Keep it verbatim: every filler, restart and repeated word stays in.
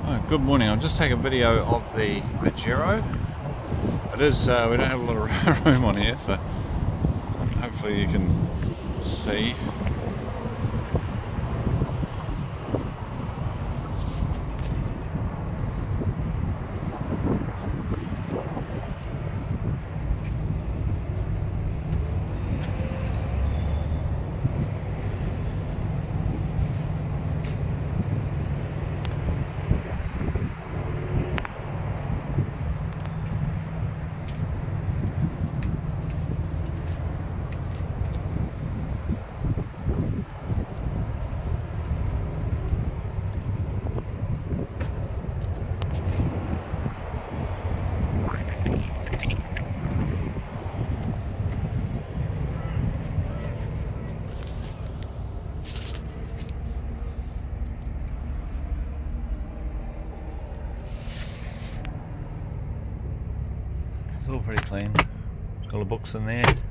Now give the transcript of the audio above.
Oh, good morning. I'll just take a video of the Pajero. It is, uh, we don't have a lot of room on here, so hopefully you can see. It's all pretty clean. Got all the books in there.